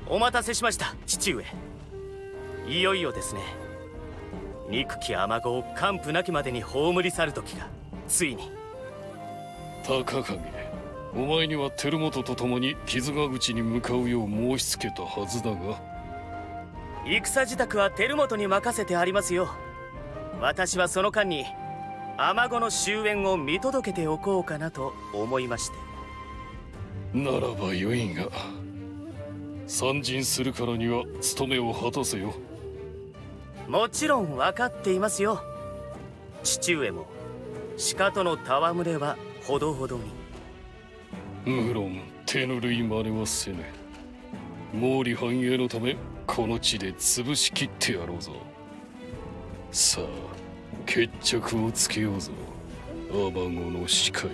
お待たせしました、父上。いよいよですね。憎き尼子を完膚なきまでに葬り去る時がついに。 高影、お前には輝元と共に傷ヶ口に向かうよう申し付けたはずだが。 戦支度は輝元に任せてありますよ。私はその間に尼子の終焉を見届けておこうかなと思いまして。 ならばよいが、参陣するからには務めを果たせよ。 もちろん分かっていますよ。父上も鹿との戯れはほどほどに。 無論手ぬるい真似はせぬ。毛利繁栄のためこの地で潰しきってやろうぞ。さあ決着をつけようぞ、尼子の鹿よ。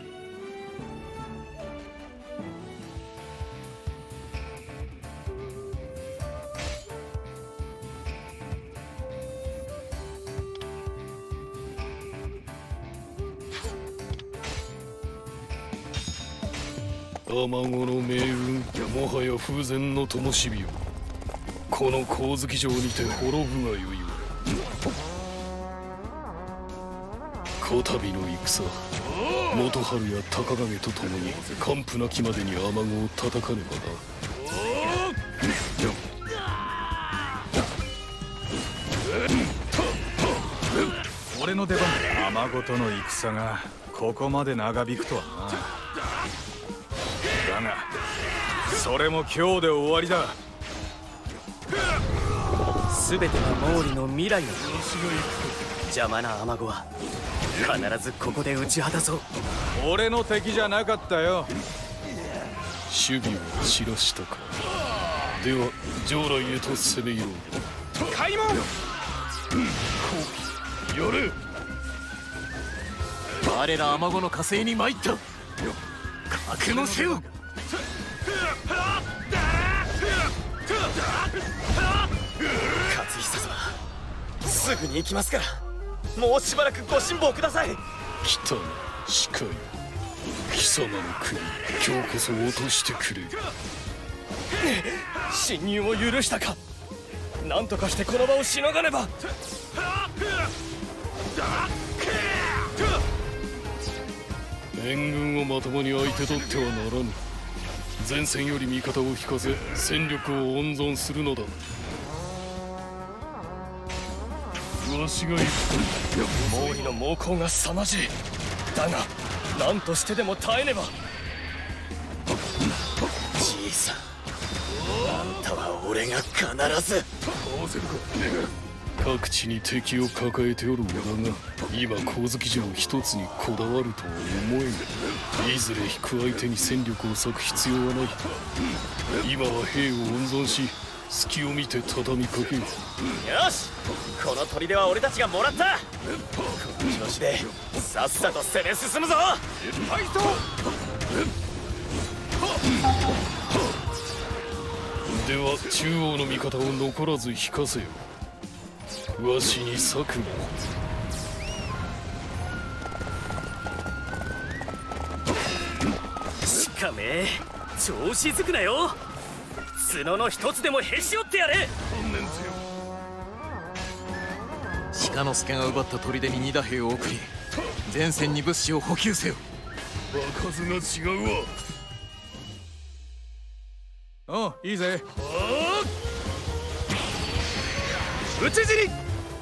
尼子の命運、もはや風前の灯火よ。この光月城にて滅ぶがよいわ。こたびの戦、元春や高影と共に完膚なきまでに尼子を叩かねばな。 俺の出番だ。尼子との戦がここまで長引くとはな。だがそれも今日で終わりだ。 全ては毛利の未来のため。邪魔な尼子は必ずここで打ち果たそう。 俺の敵じゃなかったよ。 守備を散らしたか。では城来へと攻め入ろう。 開門。 やれ。 我ら尼子の火星に参った。覚悟せよ。 勝久様、すぐに行きますから、もうしばらくご辛抱ください。 来たな鹿よ。貴様の国、今日こそ落としてくれ。 侵入を許したか。何とかしてこの場をしのがねば。 援軍をまともに相手取ってはならぬ。前線より味方を引かせ戦力を温存するのだ。わしが行く。 毛利の猛攻が凄まじい。だが何としてでも耐えねば。じいさん、あんたは俺が必ず。 各地に敵を抱えておる俺が今光月城一つにこだわるとは思えん。いずれ引く相手に戦力を割く必要はない。今は兵を温存し、隙を見て畳みかける。 よし、この砦は俺たちがもらった。この調子でさっさと攻め進むぞ。 ファイト。 では中央の味方を残らず引かせよ。わしに策が。 鹿め、調子づくなよ。角の一つでもへし折ってやれ。 鹿之助が奪った砦に二打兵を送り、前線に物資を補給せよ。 場数が違うわ。 おう、いいぜ。 討ち死に。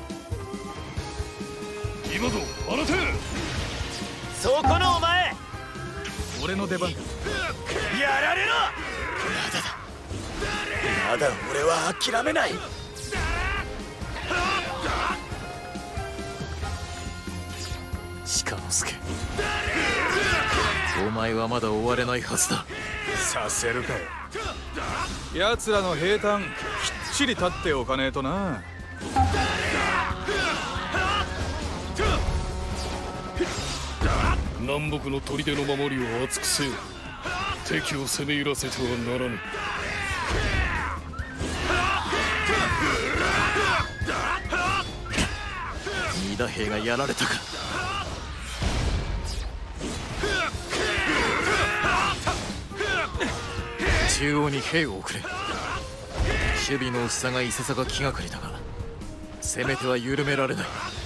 今ぞ放て。 そこのお前、 俺の出番だ。 やられろ。まだ俺は諦めない。 鹿之助、お前はまだ終われないはずだ。 させるかよ。奴らの兵隊きっちり立っておかねえとな。 南北の砦の守りを厚くせよ。敵を攻め入らせてはならぬ。 二打兵がやられたか。中央に兵を送れ。 守備の薄さがいささか気がかりだが、攻めては緩められない。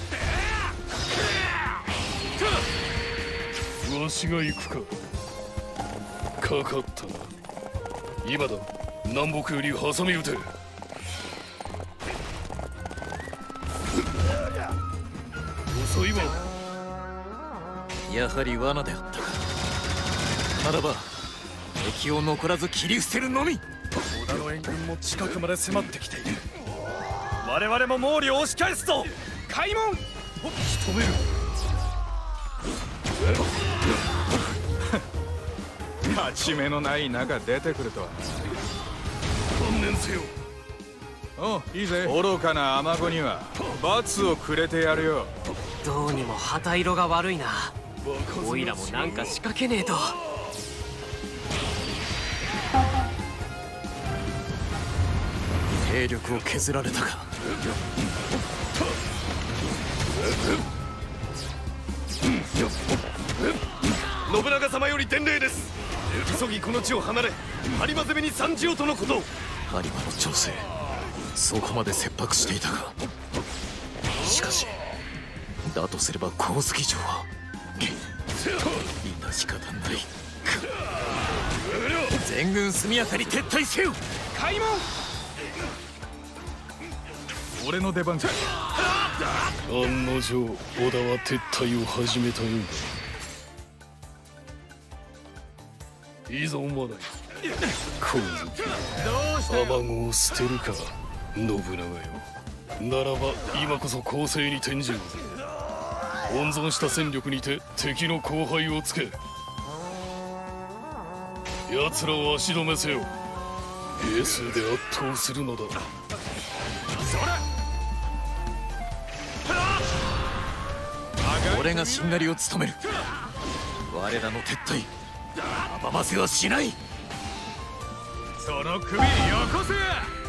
わしが行くか。かかったな。今だ。南北より挟み撃て。遅いわ。 やはり罠であったか。ならば敵を残らず切り捨てるのみ。 織田の援軍も近くまで迫ってきている。我々も毛利を押し返すぞ。開門。 仕留める。 勝ち目のない中出てくるとは。 観念せよ。 おう、いいぜ。愚かな雨子には罰をくれてやるよ。 どうにも旗色が悪いな。おいらもなんか仕掛けねえと。 兵力を削られたか。 信長様より伝令です。急ぎこの地を離れ播磨攻めに参じようとのこと。 播磨の調整、そこまで切迫していたか。しかしだとすれば光月城は致し方ない。全軍速やかに撤退せよ。 開門。俺の出番じゃ。 案の定織田は撤退を始めたようだ。いざおまない。光月雨子を捨てるか信長よ。ならば今こそ攻勢に転じよう。温存した戦力にて敵の後輩をつけ、奴らを足止めせよ。兵数で圧倒するのだ。 俺がしんがりを務める。我らの撤退阻ませはしない。 その首よこせ。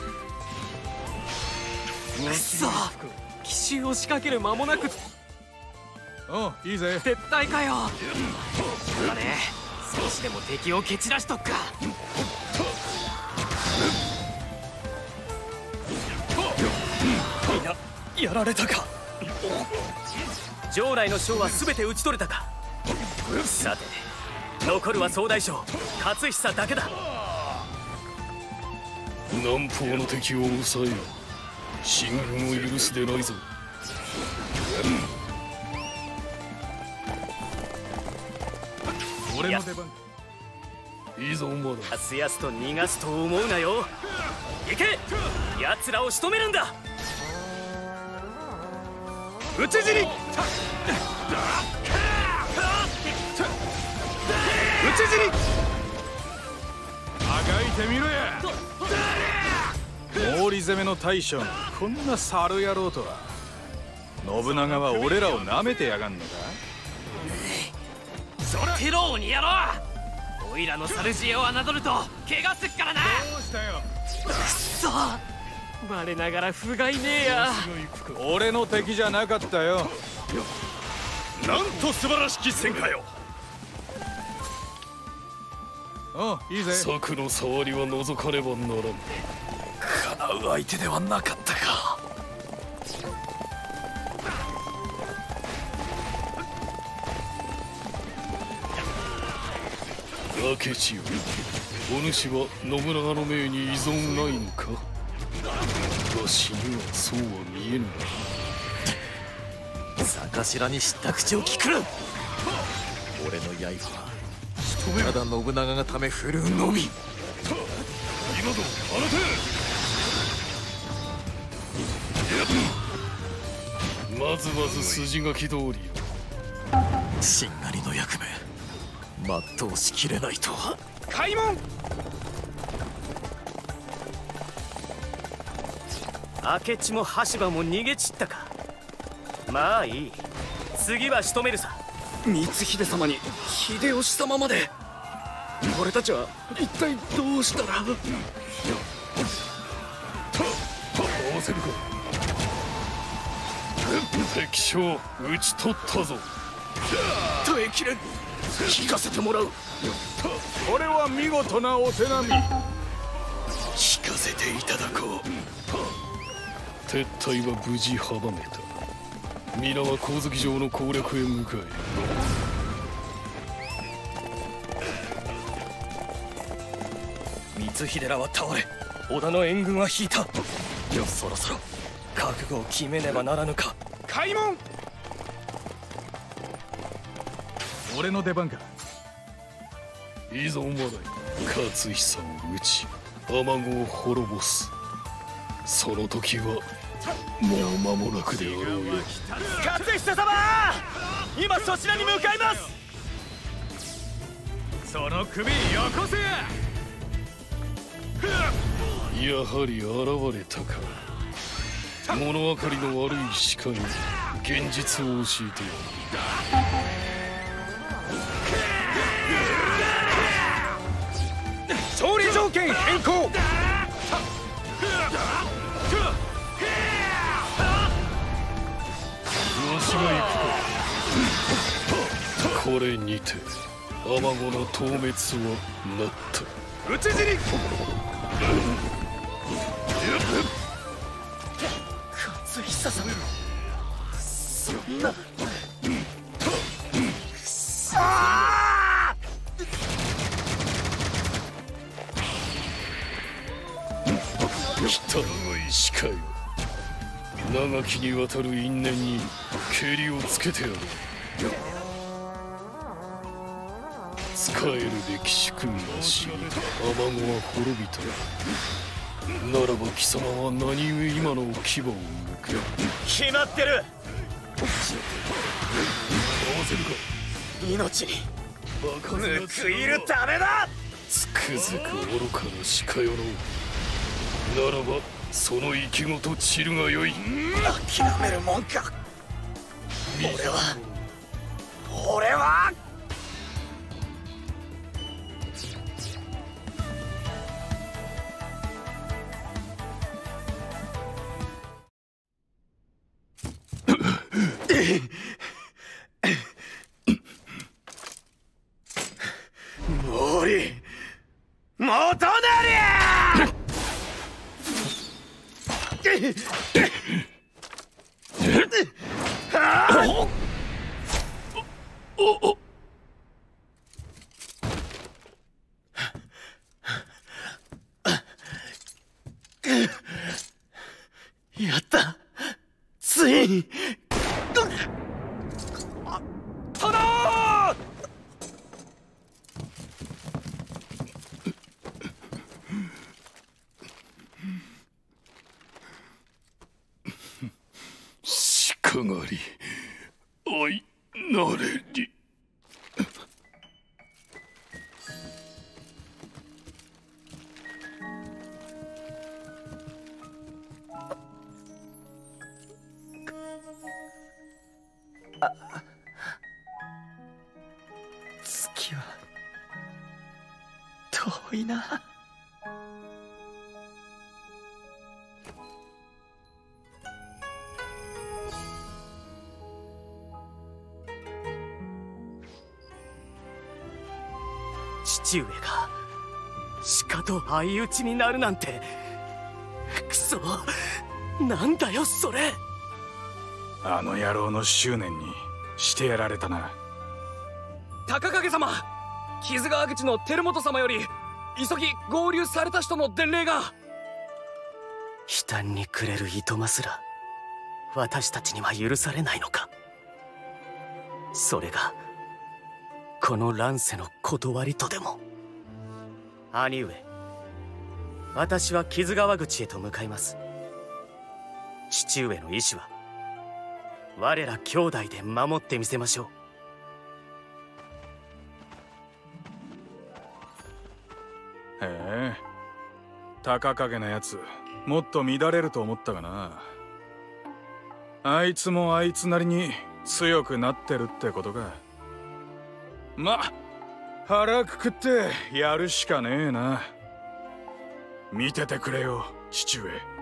くそ、奇襲を仕掛ける間もなくおう、いいぜ。 撤退かよ。だね、少しでも敵を蹴散らしとくか。 やられたか。 城内の将は全て討ち取れたか。さて残るは総大将勝久だけだ。 南方の敵を抑えよ。進軍を許すでないぞ。 俺の出番。 いざおまだ。 やすやすと逃がすと思うなよ。行け、奴らを仕留めるんだ。 討ち死に。討ち死に。 あがいてみろや。毛利攻めの大将がこんな猿野郎とは。信長は俺らを舐めてやがんのか。 テロ王にやろう。おいらのサルジエを侮ると怪我すっからな。 どうしたよ。 くそ、我ながら不甲斐ねえや。 俺の敵じゃなかったよ。 なんと素晴らしき戦果よ。 おう、いいぜ。 策の触りは覗かねばならん。 叶う相手ではなかったか。 明智よ、お主は信長の命に依存ないのか。わしにはそうは見えぬ。 逆頭に知った口を聞くな。俺の刃はただ信長がため振るうのみ。 今ぞ放て。まずまず筋書き通りよ。 しんがりの役目全うしきれないとは。 開門。 明智も羽柴も逃げ散ったか。まあいい、次は仕留めるさ。 光秀様に秀吉様まで。俺たちは一体どうしたら。 合わせるか。敵将討ち取ったぞ。 耐えきれん。聞かせてもらう。 これは見事なお手並み。 聞かせせていただこう。 撤退は無事阻めた。皆は光月城の攻略へ向かえ。 光秀らは倒れ、織田の援軍は引いた。そろそろ覚悟を決めねばならぬか。 開門。俺の出番か。 いざおまだい勝久を討ち天子を滅ぼす。その時はもう間もなくであろうよ。 勝久様、今そちらに向かいます。 その首よこせ。 やはり現れたか。物分かりの悪い鹿に現実を教えてやる。勝利条件変更。 わしが行くか。これにて天子の討滅はなった。 討ち死に。 勝久様、そんな。 来たのが石かよ。長きにわたる因縁にけりをつけてやる。使えるべき主君が死に天子は滅びた。ならば貴様は何故今の牙を向け。 決まってる。 合わせるか。 命に報いるためだ。 つくづく愚かな鹿よの。ならばその生きごと散るがよい。 諦めるもんか。俺は毛利元就。やった、ついに。 かがり愛なれり。 月は遠いな。父上が鹿と相打ちになるなんて。くそ、なんだよそれ。 あの野郎の執念にしてやられたな。 高影様、木津川口の輝元様より急ぎ合流された人の伝令が。 悲嘆に暮れるいとますら私たちには許されないのか。それがこの乱世の断りとでも。兄上、私は木津川口へと向かいます。父上の意志は我ら兄弟で守ってみせましょう。 へえ、高影のやつもっと乱れると思ったがな。あいつもあいつなりに強くなってるってことか。ま、腹くくってやるしかねえな。見ててくれよ父上。